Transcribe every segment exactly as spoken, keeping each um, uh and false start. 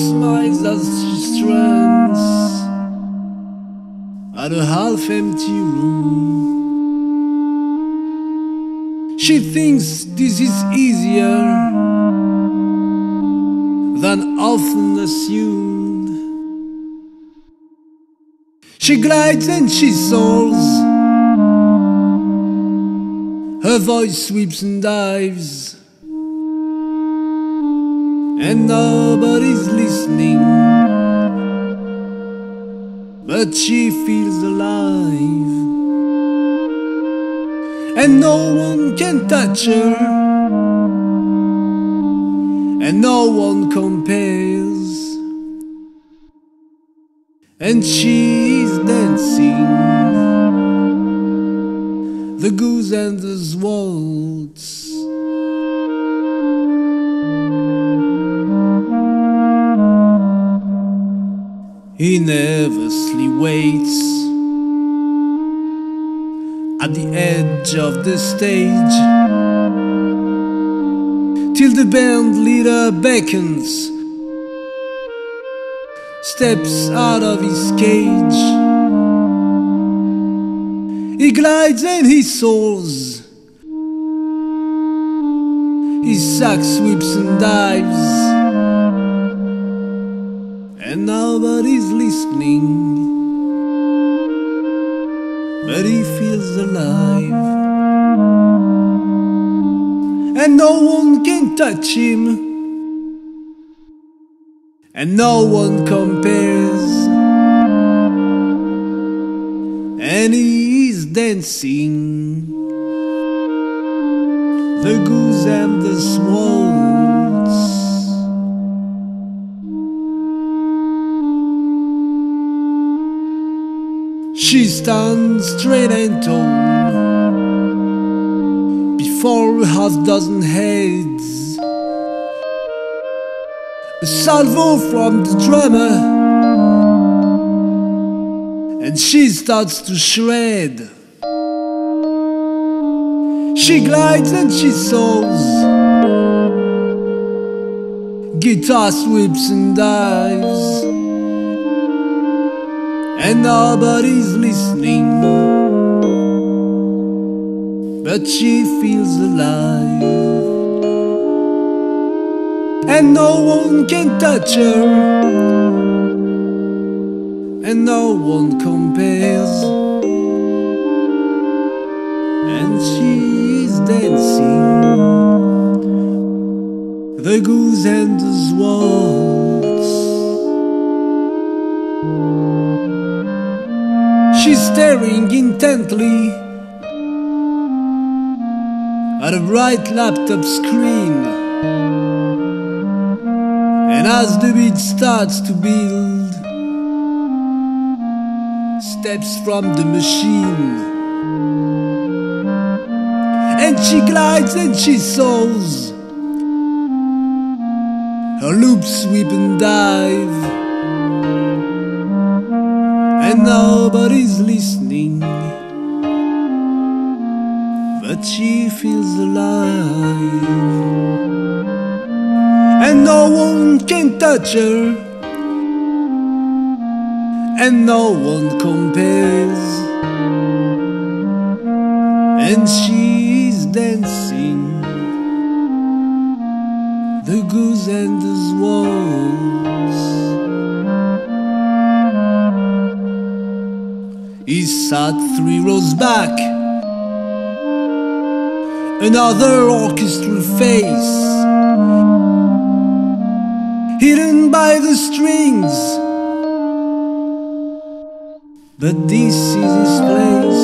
smiles as she strands at a half-empty room. She thinks this is easier than often assumed. She glides and she soars, her voice sweeps and dives, and nobody's listening, but she feels alive. And no one can touch her, and no one compares. And she is dancing the Goosander's waltz. He nervously waits at the edge of the stage till the band leader beckons, steps out of his cage. He glides and he soars, his sack sweeps and dives, and nobody's listening, but he feels alive. And no one can touch him, and no one compares. And he is dancing the Goosander's waltz. She stands straight and tall before a half dozen heads, a salvo from the drummer, and she starts to shred. She glides and she soars, guitar sweeps and dives, and nobody's listening, but she feels alive. And no one can touch her, and no one compares. And she is dancing the Goosander's waltz. She's staring intently at a bright laptop screen, and as the beat starts to build, steps from the machine, and she glides and she soars, her loops sweep and dive, and nobody's listening, but she feels alive. And no one can touch her, and no one compares. And she is dancing the Goosander's waltz. He sat three rows back, another orchestral face, hidden by the strings, but this is his place.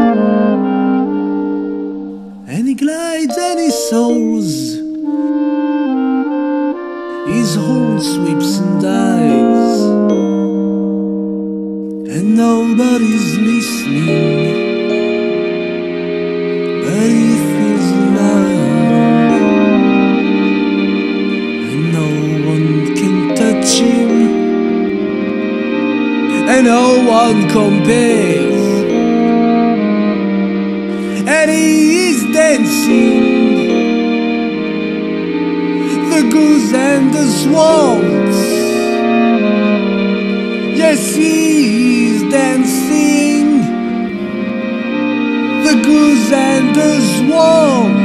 And he glides and he soars, his horn sweeps and dives, and nobody's listening, but he feels alive. And no one can touch him, and no one compares. And he is dancing the Goosander's waltz. Yes, he's dancing. The Goosander swarm.